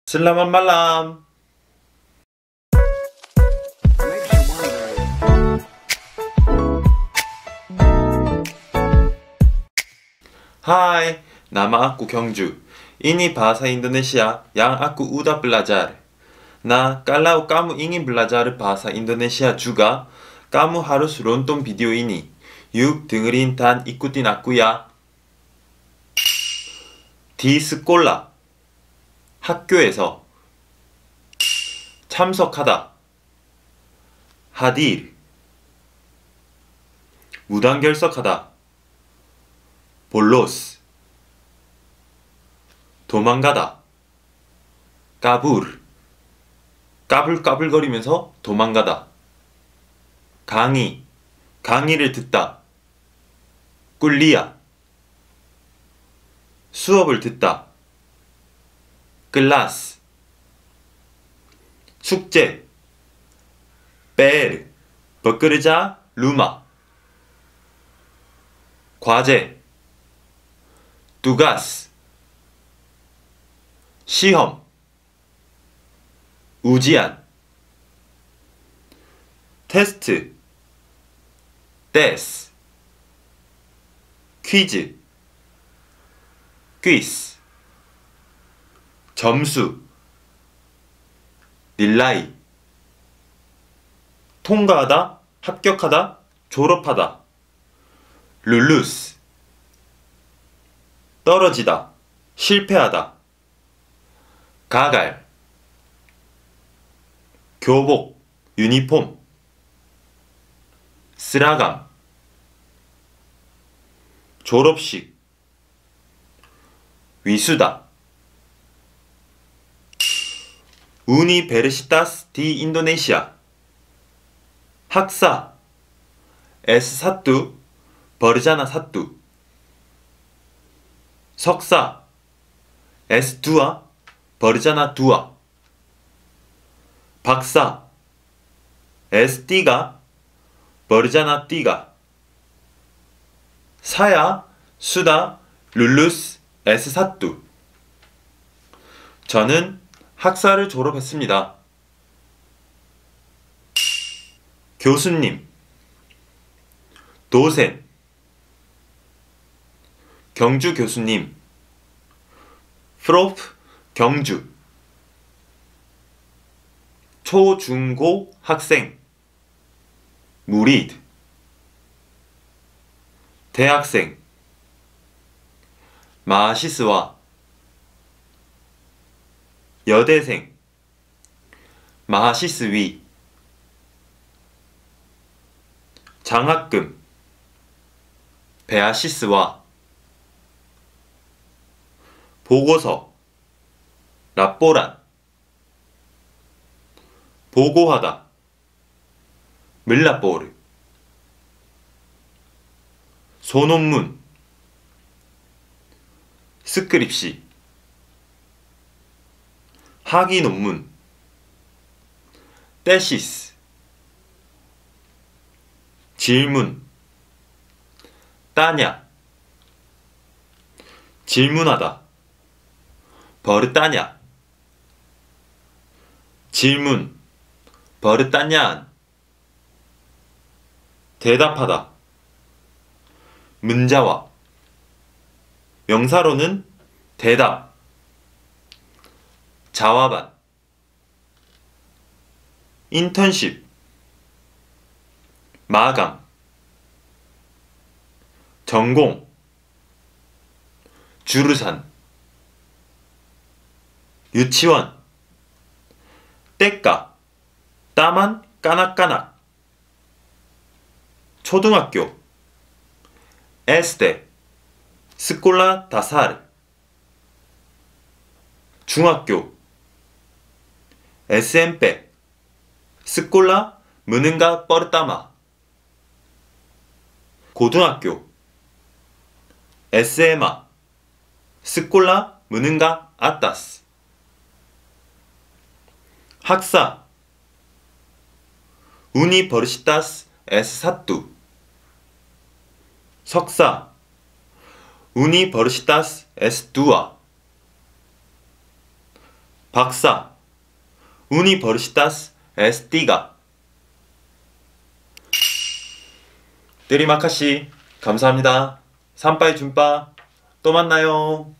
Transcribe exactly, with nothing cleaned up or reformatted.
Selamat malam. Hai, nama aku Kyungju. Ini bahasa Indonesia yang aku udah belajar. Nah, kalau kamu ingin belajar bahasa Indonesia juga, kamu harus nonton video ini. Yuk dengerin dan ikutin aku ya. Di sekolah, 학교에서. 참석하다, 하딜. 무단결석하다, 볼로스. 도망가다, 까불. 까불까불거리면서 도망가다. 강의, 강의를 듣다, 꿀리야. 수업을 듣다, 클라스. 숙제, 베르, 버끄르자, 루마. 과제, 두가스. 시험, 우지안. 테스트, 데스. 퀴즈, 퀴즈. 점수, 닐라이. 통과하다, 합격하다, 졸업하다, 룰루스. 떨어지다, 실패하다, 가갈. 교복, 유니폼. 쓰라감. 졸업식, 위수다. Universitas di Indonesia. 학사, 에스 원, 버르자나 원. 석사, 에스 이, 버르자나 이. 박사, 에스 삼, 버르자나 삼. 사야, 수다, 룰루스, 에스 사. 저는 학사를 졸업했습니다. 교수님, 도센. 경주 교수님, 프로프 경주. 초중고 학생, 무리드. 대학생, 마시스와. 여대생, 마하시스위. 장학금, 베아시스와. 보고서, 라뽀란. 보고하다, 밀라뽀르. 소논문, 스크립시. 학위 논문, 테시스. 질문, 따냐. 질문하다, 버릇따냐. 질문, 버릇따냐. 대답하다, 문자와. 명사로는 대답, 자와반. 인턴십, 마감. 전공, 주르산. 유치원, 떼까, 따만 까낙까낙. 초등학교, 에스데, 스콜라 다사르. 중학교, 에스엠페, 스콜라 무능가 뻐르따마. 고등학교, 에스에마, 스콜라 무능가 아따스. 학사, 우니버시타스 에스 사. 석사, 우니버시타스 에스 이. 박사. Universitas Estiga. 때리마카시 감사합니다. 산빠이 준빠 또 만나요.